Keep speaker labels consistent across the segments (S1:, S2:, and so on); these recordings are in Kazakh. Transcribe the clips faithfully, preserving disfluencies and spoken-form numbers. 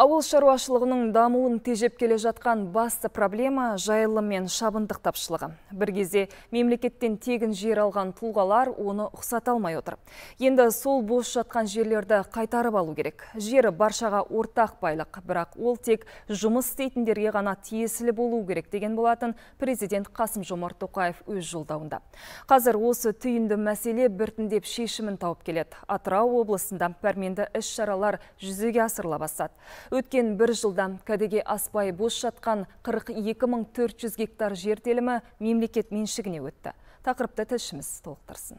S1: Ауыл шаруашылығының дамуын тежеп келе жатқан басты проблема жайылым мен шабындық тапшылығы. Бір кезде мемлекеттен тегін жер алған тұлғалар оны ұқсата алмай отыр. Енді сол бос жатқан жерлерді қайтарып алу керек. Жері баршаға ортақ байлық, бірақ ол тек жұмыс істейтіндерге ғана тиесілі болу керек деген болатын президент Қасым-Жомарт Тоқаев өз жолдауында. Қазір осы түйінді мәселе біртіндеп шешімін тауып келеді. Атырау облысында пәрменді іс-шаралар жүзеге асырыла бастады. Өткен бір жылда кәдеге аспай бос жатқан қырық екі мың төрт жүз гектар жер телімі мемлекет меншігіне өтті. Тақырыпты тілшіміз толықтырсын.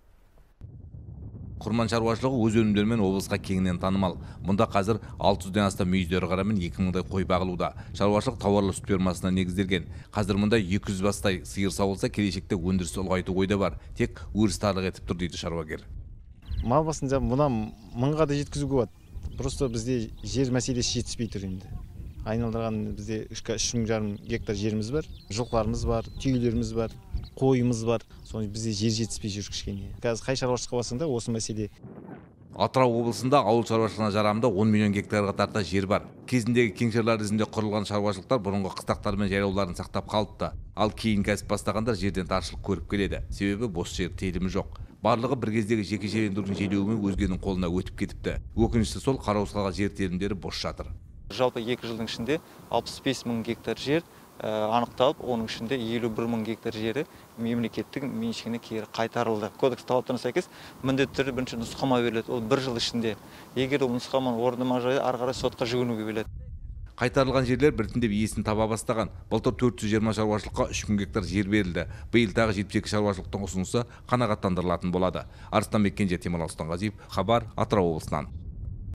S2: Құрман шаруашылығы өз өнімдерімен облысқа кеңінен танымал. Мұнда қазір алты жүзден астам мүйіздер қарамен екі мыңдай қой бағылуда. Шаруашылық тауарлы сүт фермасына негізделген. Қазір мұнда екі жүз бастай сиыр сауылса, келешекте өндірісті ұлғайту ойда бар. Тек өріс тарлық етіп тұр дейді шаруагер.
S3: Мал басында мұна мыңға да жеткізуге болады. Просто бізде жер мәселесі жетіспей тұр енді. Айналдырған бізде үш мың жарым гектар жеріміз бар, жылқыларымыз бар, түйелеріміз бар, қойымыз бар. Соны бізде жер жетіспей жүр кішкене. Қазір қай шаруашылыққа басында осы мәселе.
S2: Атырау облысында ауыл шаруашылығына жарамды он миллион гектарға тарта жер бар. Кезіндегі кеңшарлар ізінде құрылған шаруашылықтар бұрынғы қыстақтар мен жайлауларын сақтап қалыпты. Ал кейін кәсіп бастағандар жерден таршылық көріп келеді. Себебі бос жер телімі жоқ. Барлығы бір кездегі жекешелендірудің желеуімен өзгенің қолына өтіп кетіпті. Өкініштісі сол қараусқалған жер телімдері бос жатыр.
S4: Жалпы екі жылдың ішінде алпыс бес мың гектар жер анықталып, оның ішінде елу бір мың гектар жері мемлекеттің меншігіне кері қайтарылды. Кодекс талаптарына сәйкес міндетті түрде бірінші нұсқама беріледі. Ол бір жыл ішінде. Егер ол нұсқаманы орындамай ары қарай сотқа жүгінуге беріледі.
S2: Қайтарылған жерлер біртіндеп иесін таба бастаған. Былтыр төрт жүз жиырма шаруашылыққа үш мың гектар жер берілді. Биыл тағы жетпіс екі шаруашылықтың ұсынысы қанағаттандырылатын болады. Арыстанбек Кенже, Темір Алстан Ғазиев, хабар, Атырау облысынан.